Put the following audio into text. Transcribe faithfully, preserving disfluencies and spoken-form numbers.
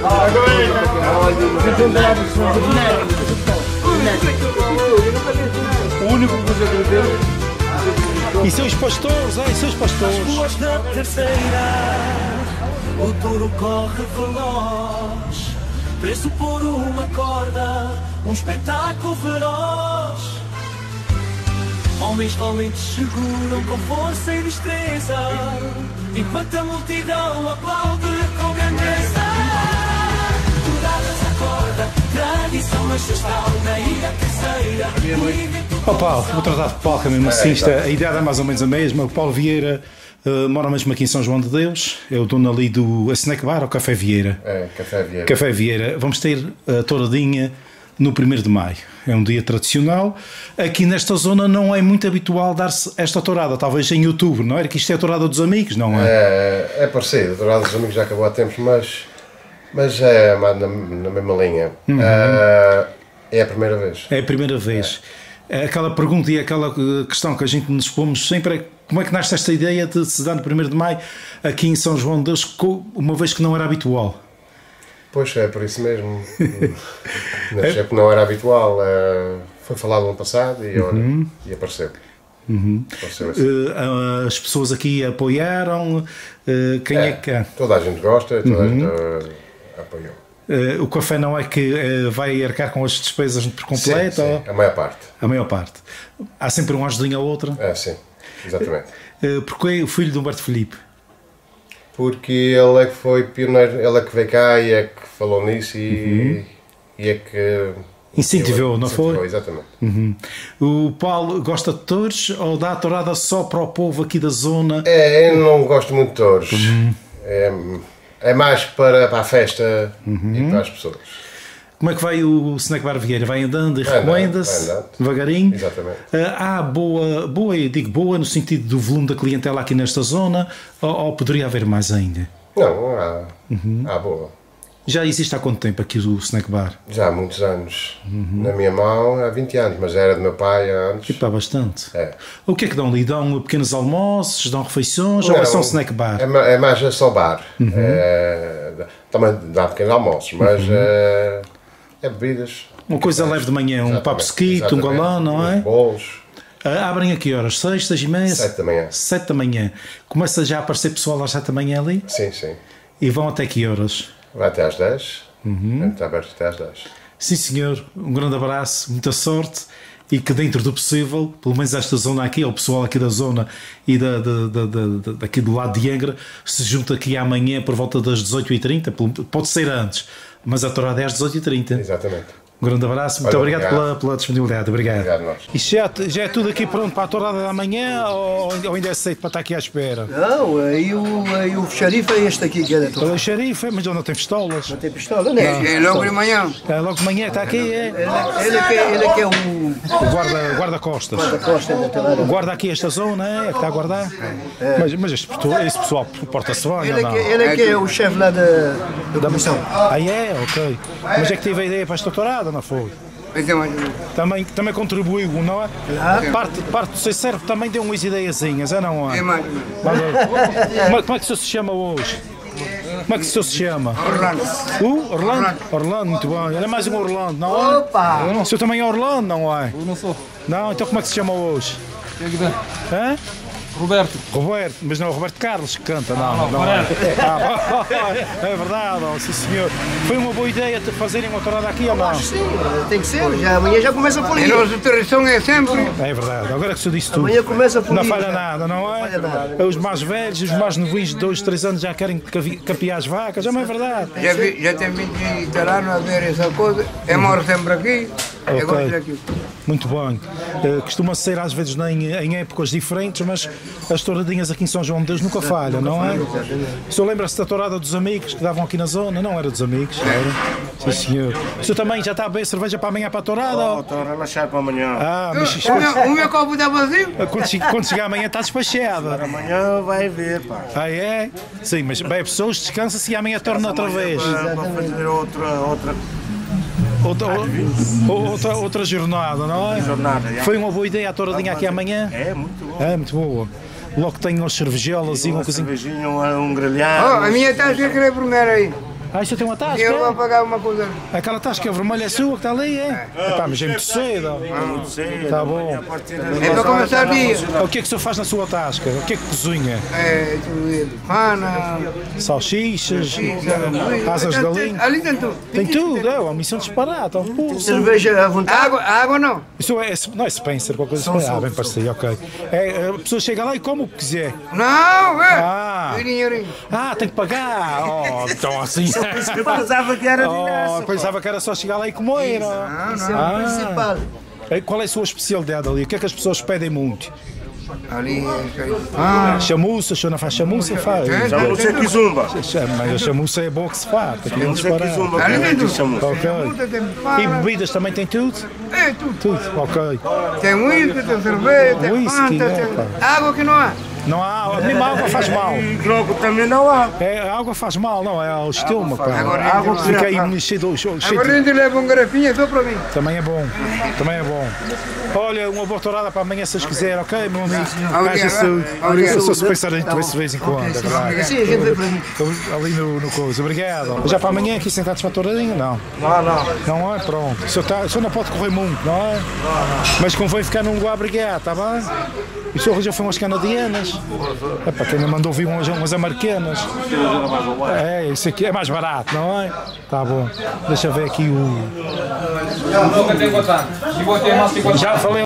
O único que você acredita. E seus pastores, é, e seus pastores. As ruas da terceira, o touro corre veloz, preso por uma corda, um espetáculo feroz. Homens valentes seguram com força e destreza, enquanto a multidão aplaude com grandeza. Turadas à corda, tradição ancestral na ilha terceira. Ó Paulo, vou tratar de Paulo, que é mesmo assim, isto, a ideia é mais ou menos a mesma. O Paulo Vieira uh, mora mesmo aqui em São João de Deus, é o dono ali do Snack Bar ou Café Vieira? É, Café Vieira. Café Vieira. Vamos ter a touradinha no primeiro de maio. É um dia tradicional. Aqui nesta zona não é muito habitual dar-se esta tourada, talvez em outubro, não é? Que isto é a tourada dos amigos, não é? É, é parecido, a tourada dos amigos já acabou há tempos, mas, mas é na, na mesma linha. Uhum. Uh, é a primeira vez. É a primeira vez. É. Aquela pergunta e aquela questão que a gente nos pomos sempre é como é que nasce esta ideia de se dar no primeiro de maio aqui em São João de Deus, uma vez que não era habitual? Pois é, por isso mesmo. Nasceu que não era habitual. Uh, foi falado no ano passado e, uhum. e apareceu. Uhum. apareceu assim. uh, as pessoas aqui apoiaram. Uh, quem é, é que é? Toda a gente gosta, toda uhum. a gente uh, apoiou. Uh, o café não é que uh, vai arcar com as despesas por completo? Sim, sim, a maior parte. A maior parte. Há sempre um ajudinho ao outro? É, sim, exatamente. Uh, porque é o filho de Humberto Filipe? Porque ele é que foi pioneiro, ele é que veio cá e é que falou nisso e, uhum. e é que... Incentivou, não incentivou, foi? Exatamente. Uhum. O Paulo gosta de touros ou dá a tourada só para o povo aqui da zona? É, eu não gosto muito de touros. Uhum. É, é mais para, para a festa uhum. e para as pessoas. Como é que vai o Snack Bar Vieira? Vai andando e recomenda-se devagarinho? Exatamente. Há boa, boa, eu digo boa no sentido do volume da clientela aqui nesta zona ou, ou poderia haver mais ainda? Não, há, uhum. há boa. Já existe há quanto tempo aqui o Snack Bar? Já há muitos anos. Uhum. Na minha mão há vinte anos, mas era do meu pai antes. E pá, bastante. É. O que é que dão ali? Dão pequenos almoços, dão refeições não, ou é só um snack bar? É, é mais só bar. Uhum. É, também dá pequenos almoços, mas uhum. é, é bebidas. Uma coisa leve de manhã, um papo sequito, um galão, não é? Bolos. Ah, abrem a que horas? Seis, seis e meia? Sete da manhã. Sete da manhã. Começa já a aparecer pessoal às sete da manhã ali? Sim, sim. E vão até que horas? Vai até às dez. Uhum. Está aberto até às dez. Sim, senhor. Um grande abraço, muita sorte e que dentro do possível, pelo menos esta zona aqui, o pessoal aqui da zona e da, da, da, da, daqui do lado de Angra, se junta aqui amanhã por volta das dezoito e trinta, pode ser antes, mas a tourada é às dezoito e trinta. Exatamente. Um grande abraço, muito Olha, obrigado, obrigado. Pela, pela disponibilidade. Obrigado. Obrigado nós. Isto já, já é tudo aqui pronto para a tourada da manhã ou, ou ainda é cedo para estar aqui à espera? Não, aí o, aí o xerife é este aqui que é da tourada. O xerife, mas ele não tem pistolas. Não tem pistola, não é? É logo de manhã. É logo de manhã, está aqui, é? Ele, ele, é que, ele é que é o O guarda, guarda-costas. guarda-costas da tourada. Guarda aqui esta zona, é? É que está a guardar? É. Mas, mas este, esse pessoal porta-se bem Ele ou é não? que, ele é, que é o chefe lá da, da comissão. Ah, é? Ok. Mas é que teve a ideia para esta tourada, não foi? Também, também contribuiu, não é? Claro. Parte, parte do seu cérebro também deu umas ideiazinhas, é não é? É mais. Como, como é que o senhor se chama hoje? Como é que o senhor se chama? Orlando. Uh, Orlando? Orlando, muito bem. Ele é mais um Orlando, não é? Opa! O senhor também é Orlando, não é? Eu não sou. Não, então como é que se chama hoje? Hã? Roberto. Roberto, mas não é o Roberto Carlos que canta, não. Não, não, não é. Ah, é verdade, oh, sim senhor. Foi uma boa ideia de fazerem uma tourada aqui ou não? Sim, tem que ser. Já, amanhã já começa a A folia. nossa tradição é sempre. É verdade, agora que o senhor disse tudo. Amanhã começa a folia. Não falha nada, não é? Não falha nada. Os mais velhos, os mais novinhos de dois, três anos já querem cavi- capiar as vacas, já não é verdade? Já, vi, já tem vinte anos a ver essa coisa. Eu moro sempre aqui. Eu gosto Ok. daqui. Muito bem. Uh, costuma ser às vezes em, em épocas diferentes, mas as touradinhas aqui em São João de Deus nunca falham, não é? O senhor lembra-se da tourada dos amigos que davam aqui na zona? Não era dos amigos? Era? Sim, senhor. O senhor também já está a beber cerveja para amanhã para a tourada? Estou a relaxar para amanhã. Ah, mas O meu, o meu copo está vazio. quando, che- quando chegar amanhã está despachado. Amanhã vai ver, pá. Ah, é? Sim, mas bebe pessoas, descansa-se e amanhã torna outra vez. Para, para fazer outra, outra Outra, outra, outra jornada, não é? jornada. Já. Foi uma boa ideia a touradinha aqui amanhã? É muito bom. É, muito boa. Logo tenho umas cervejolas e uma Uma coisinha. cervejinha, um, um Oh, grelhado. a minha está a querer primeiro aí. Ah, isso tem uma tasca? Eu vou É? pagar uma coisa. Aquela tasca vermelha é sua que está ali, é? Epá, mas é muito cedo. Muito cedo. Tá bom. A partir das É para começar o dia. O que é que o senhor faz na sua tasca? O que é que cozinha? É, tudo isso. Pana, Salsichas, asas de galinha? ali tem tudo. Tem tudo, é uma missão disparada. Um pulso. Cerveja à vontade. Água, água não. Isso é, não é Spencer, qualquer coisa assim. Ah, bem parecido, ok. É, a pessoa chega lá e come o que quiser. Não, é. Ah, Dinheirinho. ah tem que pagar. Oh, então assim. Eu pensava que era de Oh, graça. pensava que era só chegar lá e comer. Não, Isso é o principal. Qual é a sua especialidade ali? O que é que as pessoas pedem muito? Ali, ah, Chamuça, o senhor não faz chamuça? Faz. Já não sei que zumba. Mas a chamuça é bom que se faz. Tem que Não sei que disparar. zumba. ali tem tudo. Chamou. Ok. Tem E pana, bebidas também tem tudo? é tudo. Tudo, ok. Tem uísque, tem cerveja, tem Whisky, fanta, né, tem água que não há. Não há, a mesma água faz mal. E droga também não há. É, a água faz mal, não, é o estômago, pá. Agora, Água que Fica aí já- mexido, cheio agora a de... gente leva um garrafinha só para mim. Também é bom, também é bom. Olha, uma boa tourada para amanhã se vocês quiserem, ok, meu amigo? Haja saúde. Eu sou pensar em tu de vez em quando, é verdade. Sim, a gente vai para mim. Ali no, no coisa, obrigado. Já para amanhã aqui sentados para a touradinha? Não. Não, não. Não é? Pronto. O senhor, tá, o senhor não pode correr muito, não é? Mas convém ficar num lugar obrigado, está bem? E o senhor já foi umas canadianas? É para quem não mandou vir umas, umas americanas. É, isso aqui é mais barato, não é? Tá bom. Deixa eu ver aqui o. Já falei.